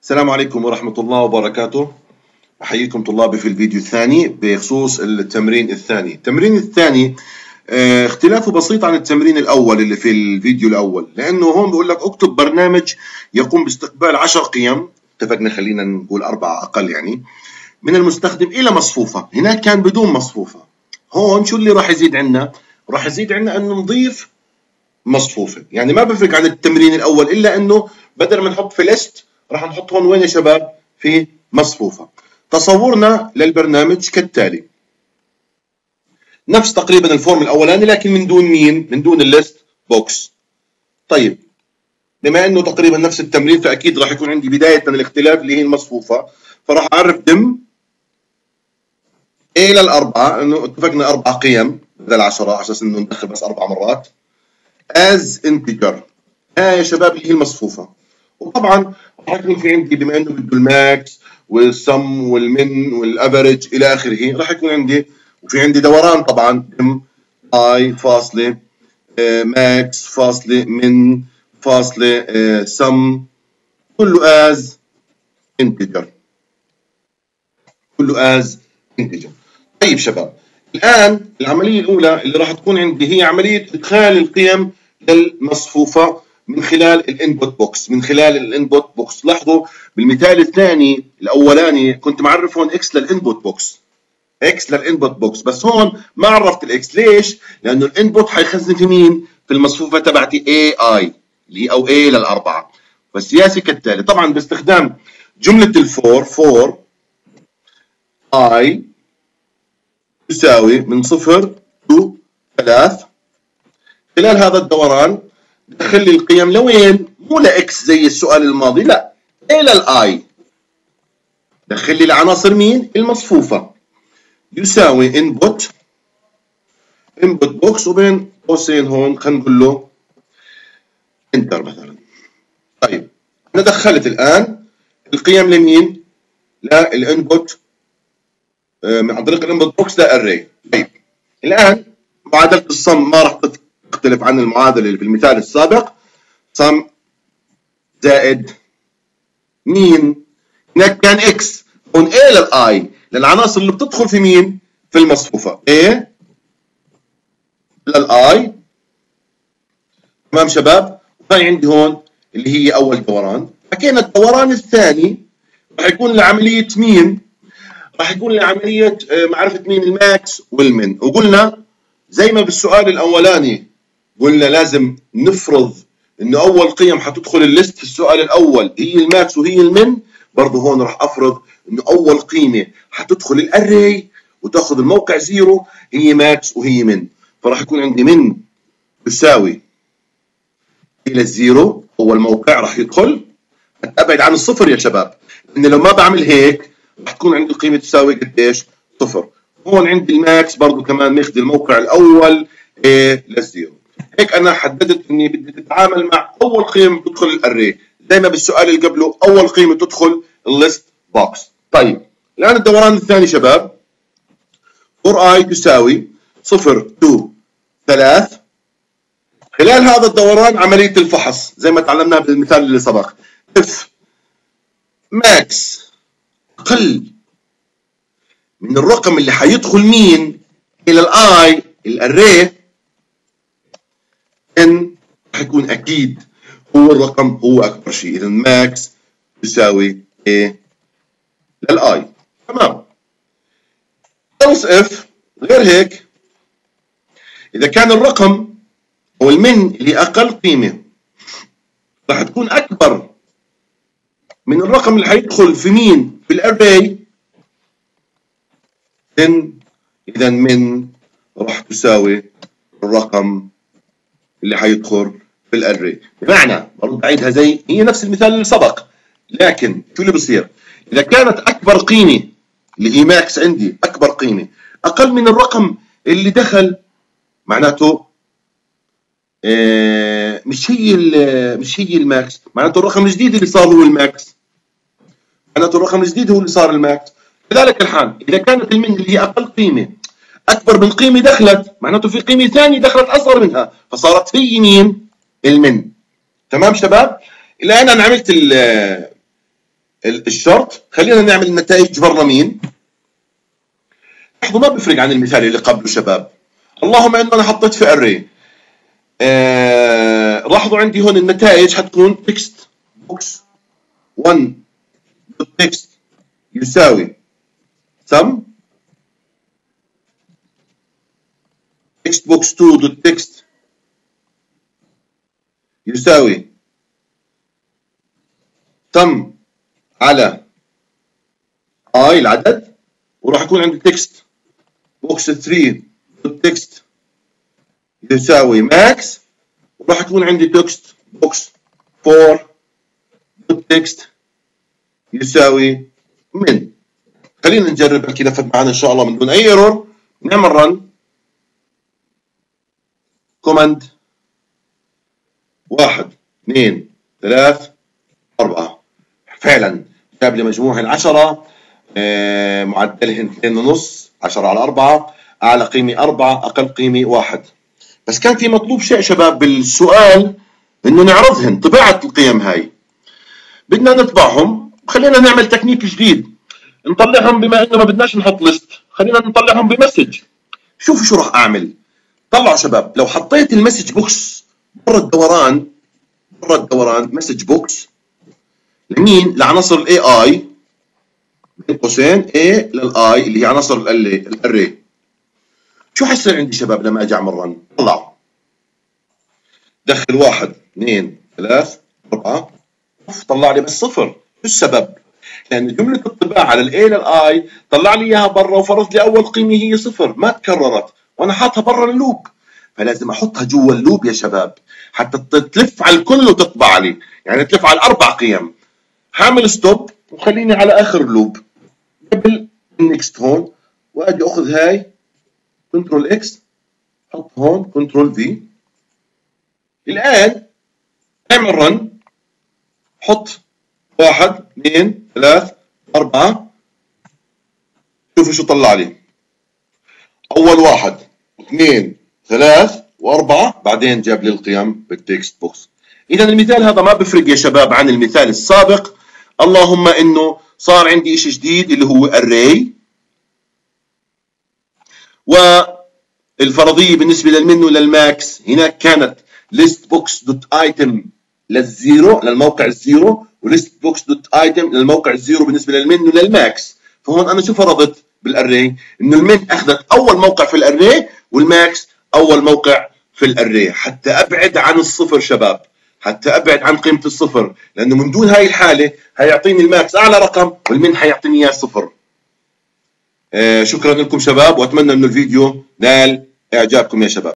السلام عليكم ورحمة الله وبركاته. أحييكم طلابي في الفيديو الثاني بخصوص التمرين الثاني. التمرين الثاني اختلافه بسيط عن التمرين الأول اللي في الفيديو الأول، لأنه هون بيقول لك اكتب برنامج يقوم باستقبال 10 قيم، اتفقنا خلينا نقول 4 أقل يعني، من المستخدم إلى مصفوفة. هناك كان بدون مصفوفة. هون شو اللي راح يزيد عنا؟ راح يزيد عنا أنه نضيف مصفوفة. يعني ما بفرق عن التمرين الأول إلا أنه بدل ما نحط في ليست راح نحط هون وين يا شباب؟ في مصفوفة. تصورنا للبرنامج كالتالي، نفس تقريبا الفورم الأولاني لكن من دون مين؟ من دون الليست بوكس. طيب بما أنه تقريبا نفس التمرين فأكيد راح يكون عندي بداية من الاختلاف اللي هي المصفوفة، فراح أعرف دم إلى الأربعة، إنه اتفقنا 4 قيم بدل 10 على أساس إنه ندخل بس 4 مرات as integer. هاي يا شباب اللي هي المصفوفة. وطبعا راح يكون في عندي بما انه بده الماكس والسم والمن والافرج الى اخره، راح يكون عندي وفي عندي دوران طبعا ام اي فاصله ماكس فاصله من فاصله سم، كله از انتجر، كله از انتجر. طيب شباب، الان العمليه الاولى اللي راح تكون عندي هي عمليه ادخال القيم للمصفوفه من خلال الانبوت بوكس. من خلال الانبوت بوكس، لاحظوا بالمثال الثاني الاولاني كنت معرف هون اكس للانبوت بوكس، اكس للانبوت بوكس، بس هون ما عرفت الاكس. ليش؟ لانه الانبوت حيخزن في مين؟ في المصفوفه تبعتي اي اي اللي هي او اي للاربعه. فالسياسه كالتالي، طبعا باستخدام جمله الفور، فور اي تساوي من 0 to 3. خلال هذا الدوران دخل لي القيم لوين؟ مو لاكس زي السؤال الماضي، لا، الى الاي. دخل لي العناصر مين؟ المصفوفه. يساوي انبوت بوكس وبين قوسين هون خلينا نقول له انتر مثلا. طيب انا دخلت الان القيم لمين؟ للانبوت عن طريق الانبوت بوكس لاري. طيب الان معادله الصم ما راح تختلف عن المعادله اللي في المثال السابق. صم زائد مين؟ هناك كان اكس، هون اي للاي للعناصر اللي بتدخل في مين؟ في المصفوفه اي للاي. تمام شباب؟ وهي عندي هون اللي هي اول دوران. حكينا الدوران الثاني راح يكون لعمليه مين؟ راح يكون لعمليه معرفه مين؟ الماكس والمن. وقلنا زي ما بالسؤال الاولاني قلنا لازم نفرض انه اول قيم حتدخل الليست في السؤال الاول هي الماكس وهي المن، برضه هون راح افرض انه اول قيمه حتدخل الاري وتاخذ الموقع 0 هي ماكس وهي من. فراح يكون عندي من تساوي الى الزيرو، اول موقع راح يدخل. ابعد عن الصفر يا شباب، لان لو ما بعمل هيك راح تكون عندي القيمه تساوي قديش؟ صفر. هون عندي الماكس برضه كمان ماخذ الموقع الاول A للزيرو. هيك انا حددت اني بدي اتعامل مع اول قيمه تدخل الاري، زي ما بالسؤال اللي قبله اول قيمه تدخل الليست بوكس. طيب الان الدوران الثاني شباب، 4i تساوي 0 to 3. خلال هذا الدوران عمليه الفحص زي ما تعلمناها بالمثال اللي سبق، اف ماكس اقل من الرقم اللي حيدخل مين؟ الى الاي الاري، ان حيكون اكيد هو الرقم هو اكبر شيء. اذا ماكس يساوي A للاي. تمام. else if غير هيك، اذا كان الرقم او المن اللي اقل قيمه راح تكون اكبر من الرقم اللي حيدخل في مين؟ في الاري، اذا من راح تساوي الرقم اللي حيدخل في الاري. بمعنى برضه بعيدها زي هي نفس المثال اللي سبق، لكن شو اللي بصير؟ اذا كانت اكبر قيمه اللي هي ماكس عندي اكبر قيمه اقل من الرقم اللي دخل، معناته مش هي الماكس، معناته الرقم الجديد اللي صار هو الماكس، معناته الرقم الجديد هو اللي صار الماكس. كذلك الحال اذا كانت المن اللي هي اقل قيمه اكبر من قيمه دخلت، معناته في قيمه ثانيه دخلت اصغر منها فصارت هي مين؟ المن. تمام شباب؟ الان انا عملت الشرط. خلينا نعمل النتائج برا مين. لاحظوا ما بيفرق عن المثال اللي قبله شباب، اللهم انه انا حطيت في اري. لاحظوا عندي هون النتائج حتكون تكست بوكس 1 دوت تكست يساوي sum تكست بوكس 2 دوت تكست يساوي sum على i العدد، وراح يكون عندي تكست بوكس 3 دوت تكست يساوي ماكس، وراح يكون عندي تكست بوكس 4 دوت تكست يساوي من. خلينا نجرب هالكي نفذ معنا ان شاء الله من دون اي ايرور. نعمل رن كوماند 1 2 3 4 فعلا جاب لي مجموع العشرة، معدلهن 2.5 10 على 4، اعلى قيمه 4 اقل قيمه 1. بس كان في مطلوب شيء شباب بالسؤال انه نعرضهن طباعه القيم هاي، بدنا نطبعهم. خلينا نعمل تكنيك جديد نطلعهم، بما انه ما بدناش نحط ليست خلينا نطلعهم بمسج. شوفوا شو راح اعمل. طلعوا شباب، لو حطيت المسج بوكس برا الدوران مسج بوكس لمين؟ لعناصر الاي اي بين قوسين A للاي اللي هي عناصر الاري. شو حيصير عندي شباب لما اجي اعمل رن؟ طلعوا دخل 1 2 3 4 طلع لي بس صفر. شو السبب؟ لأن جملة الطباعة على الاي للاي طلع لي اياها برا وفرض لي أول قيمة هي صفر ما تكررت، وأنا حاطها برا اللوب، فلازم أحطها جوا اللوب يا شباب حتى تلف على الكل وتطبع لي، يعني تلف على الأربع قيم. هعمل ستوب وخليني على آخر اللوب قبل النكست هون، وأجي أخذ هاي كنترول إكس حط هون كنترول في. الآن اعمل رن، حط 1 2 3 4 شوفوا شو طلع لي. أول 1 2 3 و4 بعدين جاب لي القيم بالتكست بوكس. إذا المثال هذا ما بفرق يا شباب عن المثال السابق، اللهم إنه صار عندي شيء جديد اللي هو array، والفرضية بالنسبة للمن وللماكس هناك كانت list box dot item للزيرو للموقع الزيرو، وليست بوكس دوت ايتم للموقع الزيرو بالنسبه للمن وللماكس. فهون انا شو فرضت بالاري؟ انه المن اخذت اول موقع في الاري والماكس اول موقع في الاري، حتى ابعد عن الصفر شباب، حتى ابعد عن قيمه الصفر، لانه من دون هاي الحاله هيعطيني الماكس اعلى رقم والمن حيعطيني اياه صفر. شكرا لكم شباب، واتمنى انه الفيديو نال اعجابكم يا شباب.